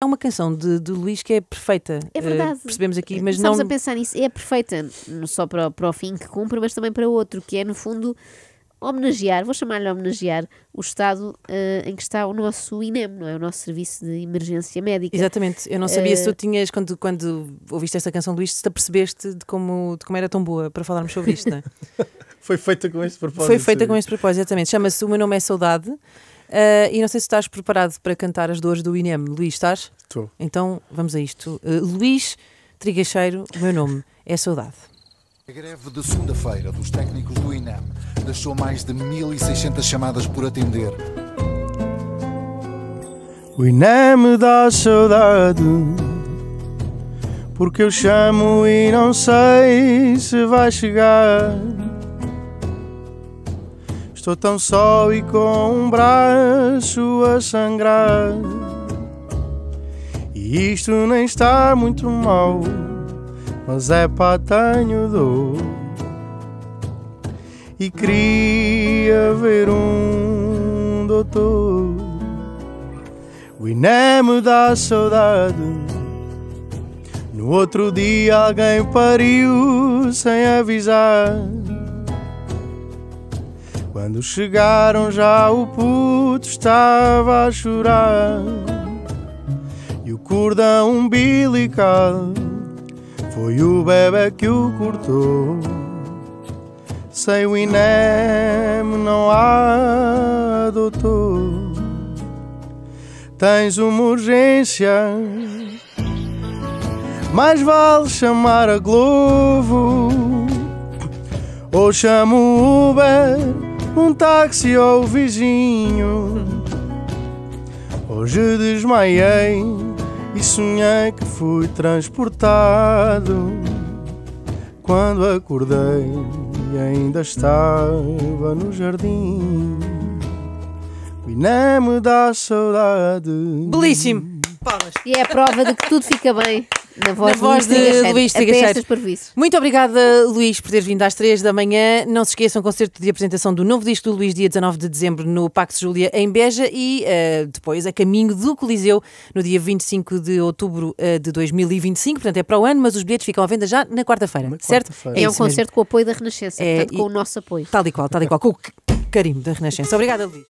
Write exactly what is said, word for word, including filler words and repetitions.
uma canção de, de Luís que é perfeita. É verdade. Uh, percebemos aqui, mas Estamos não... a pensar nisso. É perfeita, não só para, para o fim que cumpre, mas também para o outro, que é, no fundo, homenagear, vou chamar-lhe homenagear, o estado uh, em que está o nosso I N E M, não é? O nosso Serviço de Emergência Médica. Exatamente. Eu não sabia uh... se tu tinhas, quando, quando ouviste esta canção de Luís, se te apercebeste de como, de como era tão boa para falarmos sobre isto, não é? Foi feita com este propósito. Foi feita com este propósito, exatamente. Chama-se O Meu Nome é Saudade. Uh, e não sei se estás preparado para cantar as dores do I N E M. Luís, estás? Estou. Então vamos a isto. Uh, Luís Trigacheiro, o meu nome é Saudade. A greve de segunda-feira dos técnicos do I N E M deixou mais de mil e seiscentas chamadas por atender. O I N E M dá saudade, porque eu chamo e não sei se vai chegar. Estou tão só e com um braço a sangrar, e isto nem está muito mal, mas é pá, tenho dor. E queria ver um doutor. O I N E M dá saudade. No outro dia alguém pariu sem avisar. Quando chegaram já o puto estava a chorar, e o cordão umbilical foi o bebé que o cortou. Sem o I N E M não há doutor. Tens uma urgência, mais vale chamar a Glovo, ou chamo o Uber, um táxi ou o vizinho. Hoje desmaiei e sonhei que fui transportado. Quando acordei ainda estava no jardim. O I N E M dá saudade. Belíssimo! Palmas. E é a prova de que tudo fica bem na voz, na voz de Luís de Luís Trigacheiro. Muito obrigada, Luís, por teres vindo às três da manhã. Não se esqueçam, concerto de apresentação do novo disco do Luís, dia dezanove de dezembro, no Pax Júlia, em Beja, e uh, depois a caminho do Coliseu, no dia vinte e cinco de outubro uh, de dois mil e vinte e cinco. Portanto, é para o ano, mas os bilhetes ficam à venda já na quarta-feira, certo? É, é um concerto mesmo. Com o apoio da Renascença, é, portanto, com o nosso apoio. Tal e qual, tal e qual, com o carimbo da Renascença. Obrigada, Luís.